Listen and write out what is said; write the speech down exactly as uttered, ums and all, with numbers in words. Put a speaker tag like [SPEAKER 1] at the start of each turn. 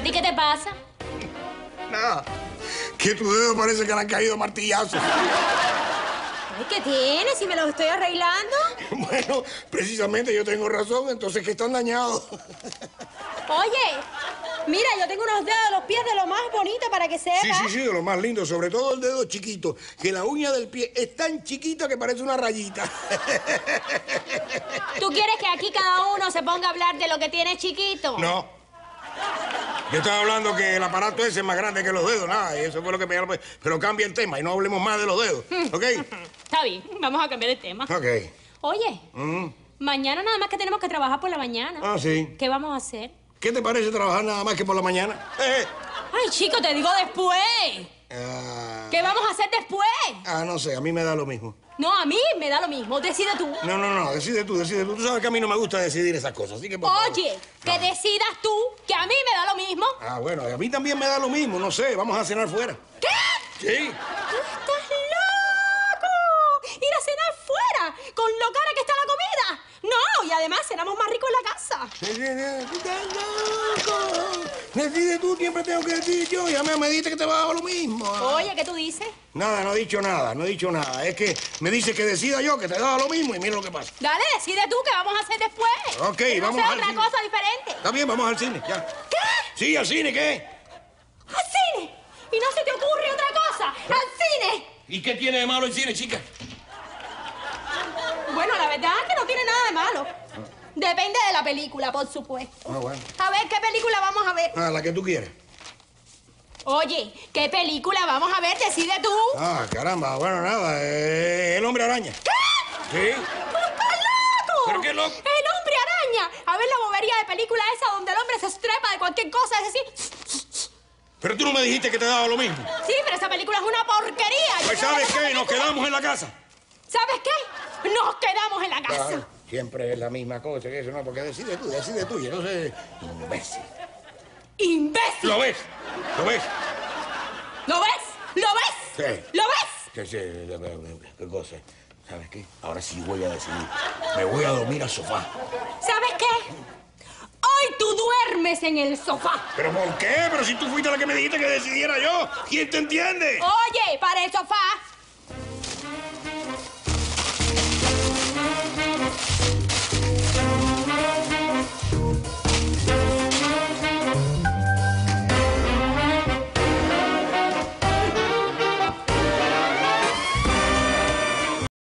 [SPEAKER 1] ti qué te pasa?
[SPEAKER 2] Nada. Que tu dedo parece que le han caído martillazos.
[SPEAKER 1] Ay, ¿qué tienes? Si me los estoy arreglando.
[SPEAKER 2] Bueno, precisamente yo tengo razón, entonces que están dañados.
[SPEAKER 1] Oye, mira, yo tengo unos dedos de los pies de lo más bonito para que sepas.
[SPEAKER 2] Sí, sí, sí, de lo más lindo, sobre todo el dedo chiquito, que la uña del pie es tan chiquita que parece una rayita.
[SPEAKER 1] ¿Tú quieres que aquí cada uno se ponga a hablar de lo que tiene chiquito?
[SPEAKER 2] No. Yo estaba hablando que el aparato ese es más grande que los dedos, nada, y eso fue lo que me llamó. Pero cambia el tema y no hablemos más de los dedos, ¿ok?
[SPEAKER 1] Está bien, vamos a cambiar de tema.
[SPEAKER 2] Ok.
[SPEAKER 1] Oye,
[SPEAKER 2] Mm.
[SPEAKER 1] mañana nada más que tenemos que trabajar por la mañana.
[SPEAKER 2] Ah, sí.
[SPEAKER 1] ¿Qué vamos a hacer?
[SPEAKER 2] ¿Qué te parece trabajar nada más que por la mañana? Eh.
[SPEAKER 1] Ay, chico, te digo después.
[SPEAKER 2] Ah,
[SPEAKER 1] ¿Qué vamos a hacer después?
[SPEAKER 2] ah, no sé, a mí me da lo mismo.
[SPEAKER 1] No, a mí me da lo mismo. Decide tú.
[SPEAKER 2] No, no, no, decide tú, decide tú. Tú sabes que a mí no me gusta decidir esas cosas, así que... por favor.
[SPEAKER 1] Oye, que
[SPEAKER 2] No.
[SPEAKER 1] decidas tú, que a mí me da lo mismo.
[SPEAKER 2] Ah, bueno, a mí también me da lo mismo, no sé, vamos a cenar fuera.
[SPEAKER 1] ¿Qué?
[SPEAKER 2] Sí.
[SPEAKER 1] ¡Tú estás loco! Ir a cenar fuera, con lo cara que está la comida. No, y además cenamos más rico en la casa.
[SPEAKER 2] Sí, sí, sí, tú estás loco. Decide tú, siempre tengo que decidir yo. Ya me, me dijiste que te va a dar lo mismo.
[SPEAKER 1] Oye, ¿qué tú dices?
[SPEAKER 2] Nada, no he dicho nada, no he dicho nada. Es que me dice que decida yo, que te da lo mismo y mira lo que pasa.
[SPEAKER 1] Dale, decide tú qué vamos a hacer después.
[SPEAKER 2] Ok,
[SPEAKER 1] Que no
[SPEAKER 2] vamos
[SPEAKER 1] sea
[SPEAKER 2] al
[SPEAKER 1] otra
[SPEAKER 2] cine.
[SPEAKER 1] cosa diferente.
[SPEAKER 2] Está bien, vamos al cine, ya.
[SPEAKER 1] ¿Qué?
[SPEAKER 2] Sí, al cine, ¿qué?
[SPEAKER 1] ¿Al cine? ¿Y no se te ocurre otra cosa? ¡Al cine!
[SPEAKER 2] ¿Y qué tiene de malo el cine, chica?
[SPEAKER 1] Bueno, la verdad es que no tiene nada de malo. Depende de la película, por supuesto.
[SPEAKER 2] Ah, bueno.
[SPEAKER 1] A ver, ¿qué película vamos a ver?
[SPEAKER 2] Ah, la que tú quieres.
[SPEAKER 1] Oye, ¿qué película vamos a ver? Decide tú.
[SPEAKER 2] Ah, caramba, bueno, nada, eh, el hombre araña.
[SPEAKER 1] ¿Qué?
[SPEAKER 2] Sí.
[SPEAKER 1] ¡Tú estás loco!
[SPEAKER 2] ¿Pero qué loco?
[SPEAKER 1] ¡El hombre araña! A ver la bobería de película esa donde el hombre se estrepa de cualquier cosa, es decir...
[SPEAKER 2] Pero tú no me dijiste que te daba lo mismo.
[SPEAKER 1] Sí, pero esa película es una porquería.
[SPEAKER 2] Pues,
[SPEAKER 1] Yo
[SPEAKER 2] ¿sabes
[SPEAKER 1] quiero ver
[SPEAKER 2] qué?
[SPEAKER 1] esa
[SPEAKER 2] Nos
[SPEAKER 1] película.
[SPEAKER 2] quedamos en la casa.
[SPEAKER 1] ¿Sabes qué? Nos quedamos en la casa.
[SPEAKER 2] Claro, siempre es la misma cosa que eso, ¿no? Porque decide tú, decide tú. Y entonces, imbécil.
[SPEAKER 1] ¡Imbécil!
[SPEAKER 2] ¿Lo ves? ¿Lo ves?
[SPEAKER 1] ¿Lo ves? ¿Lo ves?
[SPEAKER 2] Sí.
[SPEAKER 1] ¿Lo ves?
[SPEAKER 2] ¿Qué, qué, qué cosa? ¿Sabes qué? Ahora sí voy a decidir. Me voy a dormir al sofá.
[SPEAKER 1] ¿Sabes qué? Hoy tú duermes en el sofá.
[SPEAKER 2] ¿Pero por qué? Pero si tú fuiste la que me dijiste que decidiera yo. ¿Quién te entiende?
[SPEAKER 1] Oye, para el sofá